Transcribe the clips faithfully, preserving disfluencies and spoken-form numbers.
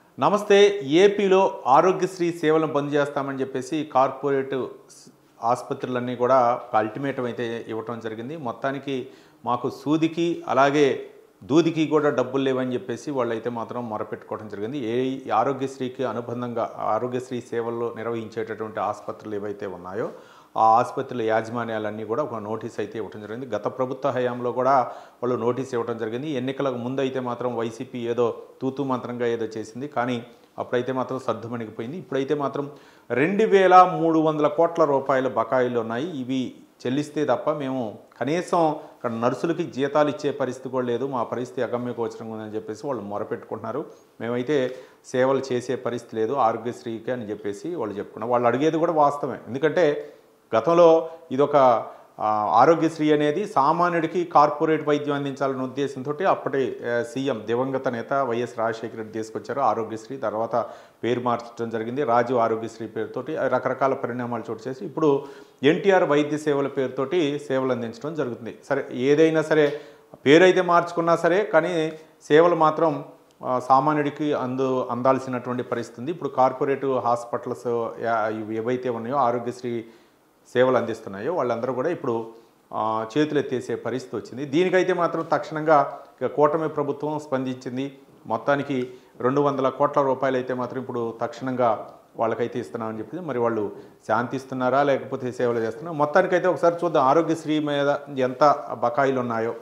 నమస్తే. ఏపీలో ఆరోగ్యశ్రీ సేవలను బంద్ చేస్తామని చెప్పేసి కార్పొరేట్ ఆసుపత్రులన్నీ కూడా అల్టిమేటం అయితే ఇవ్వటం జరిగింది. మొత్తానికి మాకు సూదికి అలాగే దూదికి కూడా డబ్బులు లేవని చెప్పేసి వాళ్ళైతే మాత్రం మొరపెట్టుకోవడం జరిగింది. ఏ ఆరోగ్యశ్రీకి అనుబంధంగా ఆరోగ్యశ్రీ సేవల్లో నిర్వహించేటటువంటి ఆసుపత్రులు ఏవైతే ఉన్నాయో ఆ ఆసుపత్రుల యాజమాన్యాలన్నీ కూడా ఒక నోటీస్ అయితే ఇవ్వడం జరిగింది. గత ప్రభుత్వ హయాంలో కూడా వాళ్ళు నోటీస్ ఇవ్వడం జరిగింది. ఎన్నికలకు ముందు అయితే మాత్రం వైసీపీ ఏదో తూతూ మంత్రంగా ఏదో చేసింది, కానీ అప్పుడైతే మాత్రం సర్దుమణిగిపోయింది. ఇప్పుడైతే మాత్రం రెండు వేల మూడు వందల కోట్ల రూపాయల బకాయిలు ఉన్నాయి. ఇవి చెల్లిస్తే తప్ప మేము కనీసం ఇక్కడ నర్సులకి జీతాలు ఇచ్చే పరిస్థితి కూడా లేదు, మా పరిస్థితి అగమ్య గోచరంగా ఉందని చెప్పేసి వాళ్ళు మొరపెట్టుకుంటున్నారు. మేమైతే సేవలు చేసే పరిస్థితి లేదు ఆరోగ్యశ్రీకి అని చెప్పేసి వాళ్ళు చెప్పుకున్నారు. వాళ్ళు అడిగేది కూడా వాస్తవమే. ఎందుకంటే గతంలో ఇదొక ఆరోగ్యశ్రీ అనేది సామాన్యుడికి కార్పొరేట్ వైద్యం అందించాలనే ఉద్దేశంతో అప్పటి సీఎం దివంగత నేత వైఎస్ రాజశేఖర రెడ్డి తీసుకొచ్చారు ఆరోగ్యశ్రీ. తర్వాత పేరు మార్చడం జరిగింది, రాజు ఆరోగ్యశ్రీ పేరుతోటి రకరకాల పరిణామాలు చోటు చేసి ఇప్పుడు ఎన్టీఆర్ వైద్య సేవల పేరుతోటి సేవలు అందించడం జరుగుతుంది. సరే, ఏదైనా సరే పేరైతే మార్చుకున్నా సరే కానీ సేవలు మాత్రం సామాన్యుడికి అందు అందాల్సినటువంటి పరిస్థితి ఉంది. ఇప్పుడు కార్పొరేట్ హాస్పిటల్స్ ఏవైతే ఉన్నాయో ఆరోగ్యశ్రీ సేవలు అందిస్తున్నాయో వాళ్ళందరూ కూడా ఇప్పుడు చేతులు ఎత్తేసే పరిస్థితి వచ్చింది. దీనికైతే మాత్రం తక్షణంగా కూటమి ప్రభుత్వం స్పందించింది. మొత్తానికి రెండు వందల కోట్ల రూపాయలు అయితే మాత్రం ఇప్పుడు తక్షణంగా వాళ్ళకైతే ఇస్తున్నామని చెప్పింది. మరి వాళ్ళు శాంతిస్తున్నారా లేకపోతే సేవలు చేస్తున్నారా? మొత్తానికైతే ఒకసారి చూద్దాం ఆరోగ్యశ్రీ మీద ఎంత బకాయిలు ఉన్నాయో.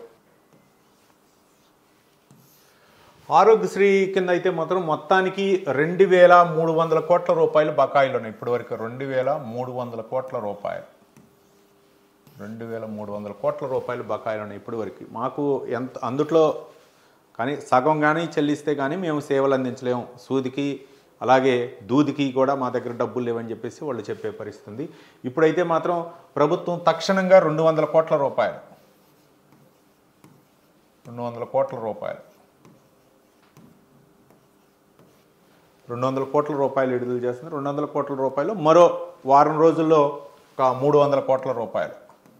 ఆరోగ్యశ్రీ కింద అయితే మాత్రం మొత్తానికి రెండు వేల మూడు వందల కోట్ల రూపాయలు బకాయిలు ఉన్నాయి. ఇప్పటి వరకు రెండు వేల మూడు వందల కోట్ల రూపాయలు రెండు వేల మూడు వందల కోట్ల రూపాయలు బకాయిలు ఉన్నాయి ఇప్పటి వరకు. మాకు ఎంత అందుట్లో కానీ సగం కానీ చెల్లిస్తే కానీ మేము సేవలు అందించలేము, సూదికి అలాగే దూదికి కూడా మా దగ్గర డబ్బులు లేవని చెప్పేసి వాళ్ళు చెప్పే పరిస్థితి ఉంది. ఇప్పుడైతే మాత్రం ప్రభుత్వం తక్షణంగా రెండు వందల కోట్ల రూపాయలు రెండు వందల కోట్ల రూపాయలు రెండు వందల కోట్ల రూపాయలు విడుదల చేస్తుంది. రెండు వందల కోట్ల రూపాయలు మరో వారం రోజుల్లో ఒక మూడు వందల కోట్ల రూపాయలు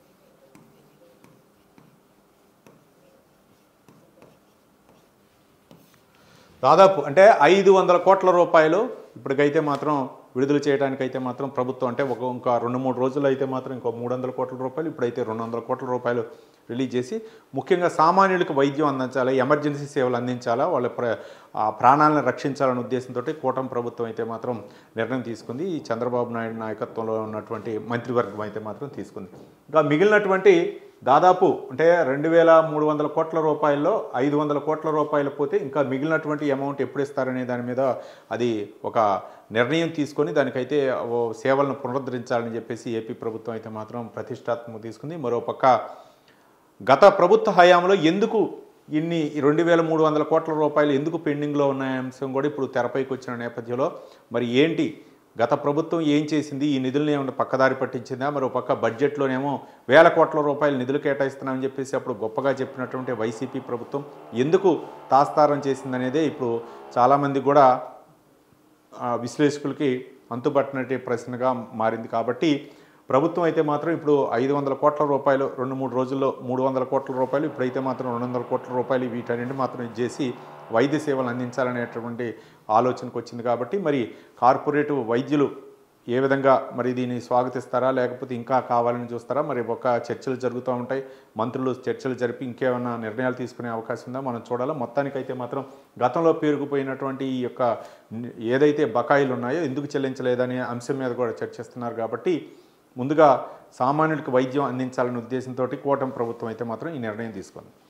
దాదాపు అంటే ఐదు వందల కోట్ల రూపాయలు ఇప్పటికైతే మాత్రం విడుదల చేయడానికైతే మాత్రం ప్రభుత్వం అంటే ఒక ఇంకా రెండు మూడు రోజులు అయితే మాత్రం ఇంకో మూడు వందల కోట్ల రూపాయలు ఇప్పుడైతే రెండు వందల కోట్ల రూపాయలు రిలీజ్ చేసి ముఖ్యంగా సామాన్యులకు వైద్యం అందించాలి, ఎమర్జెన్సీ సేవలు అందించాలా, వాళ్ళ ప్ర ప్రాణాలను రక్షించాలనే ఉద్దేశంతో కూటమి ప్రభుత్వం అయితే మాత్రం నిర్ణయం తీసుకుంది. ఈ చంద్రబాబు నాయుడు నాయకత్వంలో ఉన్నటువంటి మంత్రివర్గం అయితే మాత్రం తీసుకుంది. ఇంకా మిగిలినటువంటి దాదాపు అంటే రెండు వేల మూడు వందల కోట్ల రూపాయల్లో ఐదు వందల కోట్ల రూపాయలు పోతే ఇంకా మిగిలినటువంటి అమౌంట్ ఎప్పుడు ఇస్తారనే దాని మీద అది ఒక నిర్ణయం తీసుకొని దానికైతే సేవలను పునరుద్ధరించాలని చెప్పేసి ఏపీ ప్రభుత్వం అయితే మాత్రం ప్రతిష్టాత్మకంగా తీసుకుంది. మరోపక్క గత ప్రభుత్వ హయాంలో ఎందుకు ఇన్ని రెండు వేల మూడు వందల కోట్ల రూపాయలు ఎందుకు పెండింగ్లో ఉన్న అంశం కూడా ఇప్పుడు తెరపైకి వచ్చిన నేపథ్యంలో మరి ఏంటి గత ప్రభుత్వం ఏం చేసింది, ఈ నిధులను ఏమైనా పక్కదారి పట్టించిందా, మరో పక్క బడ్జెట్లోనేమో వేల కోట్ల రూపాయలు నిధులు కేటాయిస్తున్నామని చెప్పేసి అప్పుడు గొప్పగా చెప్పినటువంటి వైసీపీ ప్రభుత్వం ఎందుకు తాస్తారం చేసిందనేదే ఇప్పుడు చాలామంది కూడా విశ్లేషకులకి అంతుబట్టినట్టు ప్రశ్నగా మారింది. కాబట్టి ప్రభుత్వం అయితే మాత్రం ఇప్పుడు ఐదు వందల కోట్ల రూపాయలు రెండు మూడు రోజుల్లో మూడు వందల కోట్ల రూపాయలు ఇప్పుడైతే మాత్రం రెండు వందల కోట్ల రూపాయలు వీటన్నింటి మాత్రం ఇచ్చేసి వైద్య సేవలు అందించాలనేటువంటి ఆలోచనకు వచ్చింది. కాబట్టి మరి కార్పొరేట్ వైద్యులు ఏ విధంగా మరి దీన్ని స్వాగతిస్తారా లేకపోతే ఇంకా కావాలని చూస్తారా? మరి ఒక చర్చలు జరుగుతూ ఉంటాయి, మంత్రులు చర్చలు జరిపి ఇంకేమైనా నిర్ణయాలు తీసుకునే అవకాశం ఉందా మనం చూడాలి. మొత్తానికైతే మాత్రం గతంలో పేరుకుపోయినటువంటి ఈ యొక్క ఏదైతే బకాయిలు ఉన్నాయో ఎందుకు చెల్లించలేదనే అంశం మీద కూడా చర్చిస్తున్నారు. కాబట్టి ముందుగా సామాన్యుడికి వైద్యం అందించాలనే ఉద్దేశంతో కూటమి ప్రభుత్వం అయితే మాత్రం ఈ నిర్ణయం తీసుకుంది.